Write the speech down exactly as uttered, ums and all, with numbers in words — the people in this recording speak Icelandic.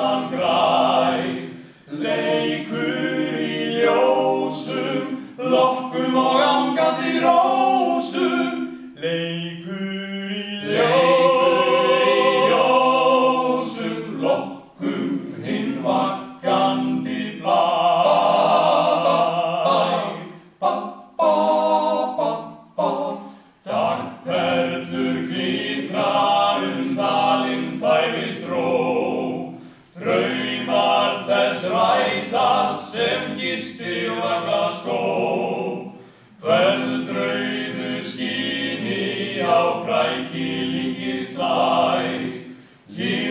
vestan græ. Leikur í ljósum, lokkum og angandi rósum. Leikur í ljósum, lokkum hinn vaggandi blæ. Dagperlur glitra dalinn færist ró. Draumar þess rætast sem gisti vagla skó. Kvöldrauðu skini á kræki lyngir slæ.